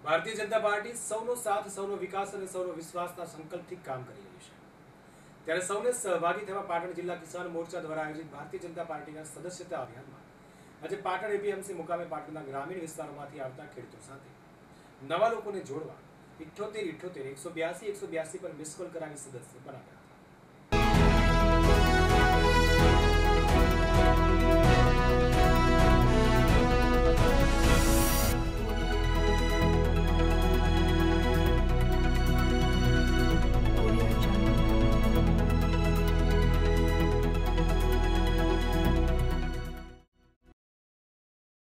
Bharatiya Janata party સૌનો સાથ, સૌનો વિકાસ અને સૌનો વિશ્વાસના સંકલ્પથી કામ કરી રહી છે। ત્યારે સૌને સહભાગી થવા પાટણ જિલ્લા કિસાન મોરચા દ્વારા આયોજિત ભારતીય જનતા પાર્ટીના સદસ્યતા અભિયાનમાં આજે પાટણ એપીએમસી મુકામે પાટણના ગ્રામીણ વિસ્તારોમાંથી આવતા ખેડૂતો સાથે નવા લોકોને જોડવા 78 182 182 પર મિસ કોલ કરાવી સદસ્ય બનાવ્યા।